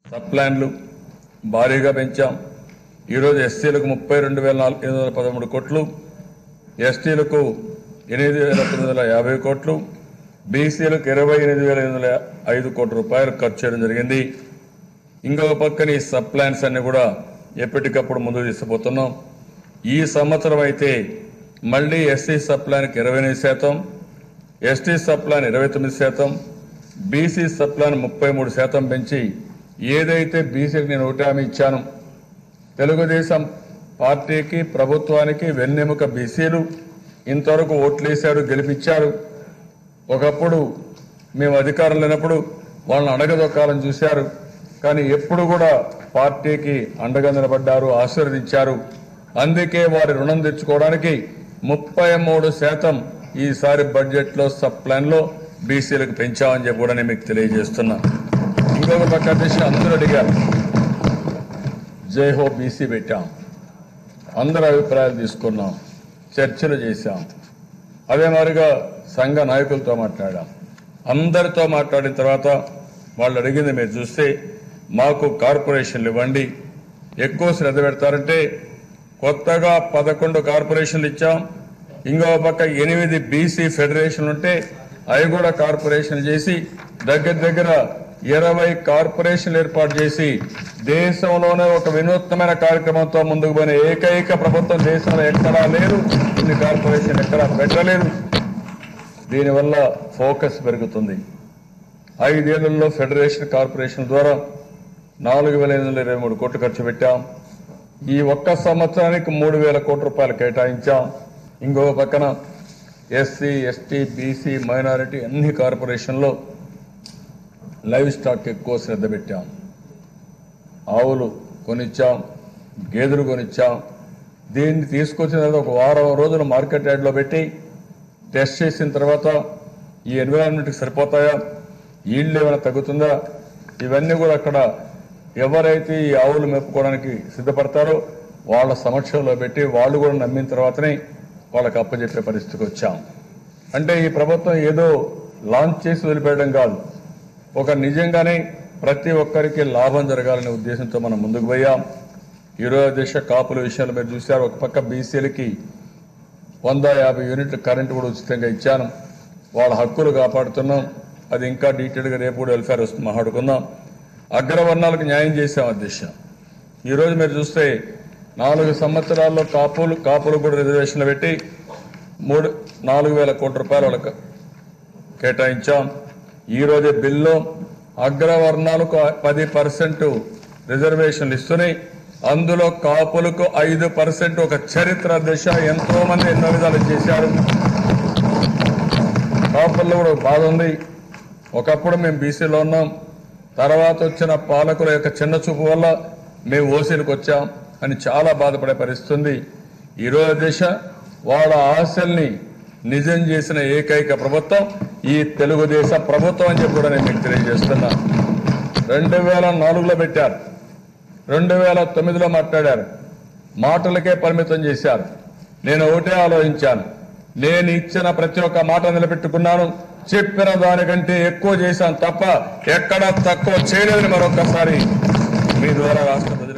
సప్లాన్లు భారీగా పెంచాం. ఈరోజు ఎస్సీలకు 32,813 కోట్లు, ఎస్టీలకు 8,950 కోట్లు, బీసీలకు 28,805 కోట్ల రూపాయలు ఖర్చు చేయడం జరిగింది. ఇంకొక పక్కన ఈ సప్లాన్స్ అన్ని కూడా ఎప్పటికప్పుడు ముందుకు తీసుకుపోతున్నాం. ఈ సంవత్సరం అయితే మళ్ళీ ఎస్సీ సప్లాన్కి 28%, ఎస్టీ సప్లాన్ 29%, బీసీ సప్లాన్ 33% పెంచి ఏదైతే బీసీకి నేను ఒకటి హామీ ఇచ్చాను, తెలుగుదేశం పార్టీకి ప్రభుత్వానికి వెన్నెముక బీసీలు ఇంతవరకు ఓట్లేశారు, గెలిపించారు. ఒకప్పుడు మేము అధికారం లేనప్పుడు వాళ్ళని అడగదొక్కాలని చూశారు, కానీ ఎప్పుడు కూడా పార్టీకి అండగా నిలబడ్డారు, ఆశీర్వదించారు. అందుకే వారి రుణం తెచ్చుకోవడానికి 33% ఈసారి బడ్జెట్లో సబ్ ప్లాన్లో బీసీలకు పెంచామని చెప్పి కూడా నేను మీకు తెలియజేస్తున్నా. ఇంకొక పక్క దిశ అందరూ అడిగారు, జై హో బీసీ పెట్టాం, అందరి అభిప్రాయాలు తీసుకున్నాం, చర్చలు చేశాం. అదే మాదిరిగా సంఘ నాయకులతో మాట్లాడాం. అందరితో మాట్లాడిన తర్వాత వాళ్ళు అడిగింది మీరు చూస్తే, మాకు కార్పొరేషన్లు ఇవ్వండి, ఎక్కువ శ్రద్ధ పెడతారంటే కొత్తగా 11 కార్పొరేషన్లు ఇచ్చాం. ఇంకో పక్క 8 బీసీ ఫెడరేషన్లు ఉంటే అవి కూడా కార్పొరేషన్లు చేసి దగ్గర 20 కార్పొరేషన్లు ఏర్పాటు చేసి దేశంలోనే ఒక వినూత్నమైన కార్యక్రమంతో ముందుకు పోయిన ఏకైక ప్రభుత్వం దేశంలో ఎక్కడా లేదు. ఇన్ని కార్పొరేషన్ ఎక్కడా పెట్టలేదు. దీనివల్ల ఫోకస్ పెరుగుతుంది. 5 ఏళ్లలో ఫెడరేషన్ కార్పొరేషన్ ద్వారా 4,823 కోట్లు ఖర్చు పెట్టాం. ఈ ఒక్క సంవత్సరానికి 3,000 కోట్ల రూపాయలు కేటాయించాం. ఇంకో పక్కన ఎస్సీ, ఎస్టీ, బీసీ, మైనారిటీ అన్ని కార్పొరేషన్లో లైవ్ స్టాక్ ఎక్కువ శ్రద్ధ పెట్టాం. ఆవులు కొనిచ్చాం, గేదెలు కొనిచ్చాం. దీన్ని తీసుకొచ్చిన తర్వాత ఒక వారం రోజులు మార్కెట్ యార్డ్లో పెట్టి టెస్ట్ చేసిన తర్వాత ఈ ఎన్విరాన్మెంట్కి సరిపోతాయా, ఈల్డ్ ఏమైనా తగ్గుతుందా, ఇవన్నీ కూడా అక్కడ ఎవరైతే ఈ ఆవులు మెప్పుకోవడానికి సిద్ధపడతారో వాళ్ళ సమక్షంలో పెట్టి వాళ్ళు కూడా నమ్మిన తర్వాతనే వాళ్ళకి అప్పచెప్పే పరిస్థితికి వచ్చాం. అంటే ఈ ప్రభుత్వం ఏదో లాంచ్ చేసి వదిలిపెట్టడం కాదు, ఒక నిజంగానే ప్రతి ఒక్కరికి లాభం జరగాలనే ఉద్దేశంతో మనం ముందుకు పోయాం. ఈరోజు దేశ కాపుల విషయాలు మీరు చూశారు. ఒక పక్క బీసీలకి 150 యూనిట్ల కరెంటు కూడా ఉచితంగా ఇచ్చాను. వాళ్ళ హక్కులు కాపాడుతున్నాం. అది ఇంకా డీటెయిల్గా రేపు కూడా వెల్ఫేర్ వస్తుంది, మాట్లాడుకుందాం. అగ్రవర్ణాలకు న్యాయం చేశాం అధ్యక్ష. ఈరోజు మీరు చూస్తే 4 సంవత్సరాల్లో కాపులు కూడా రిజర్వేషన్లు పెట్టి 4,000 కోట్ల రూపాయలు వాళ్ళకు కేటాయించాం. ఈరోజే బిల్లు అగ్రవర్ణాలకు 10% రిజర్వేషన్లు ఇస్తున్నాయి. అందులో కాపులకు 5% ఒక చరిత్ర దిశ. ఎంతో మంది ఎన్నో విధాలు చేశారు. కాపుల్లో కూడా బాధ ఉంది. ఒకప్పుడు మేము బీసీలో ఉన్నాం, తర్వాత వచ్చిన పాలకుల యొక్క చిన్న చూపు వల్ల మేము ఓసీలకు వచ్చాం అని చాలా బాధపడే పరిస్థితి. ఈరోజు దిశ వాళ్ళ ఆశల్ని నిజం చేసిన ఏకైక ప్రభుత్వం ఈ తెలుగుదేశం ప్రభుత్వం అని చెప్పి కూడా నేను మీకు తెలియజేస్తున్నా. 2004లో పెట్టారు, 2009లో మాట్లాడారు, మాటలకే పరిమితం చేశారు. నేను ఒకటే ఆలోచించాను, నేను ఇచ్చిన ప్రతి ఒక్క మాట నిలబెట్టుకున్నాను, చెప్పిన దానికంటే ఎక్కువ చేశాను తప్ప ఎక్కడా తక్కువ చేయలేదని మరొక్కసారి మీ ద్వారా రాష్ట్ర ప్రజలు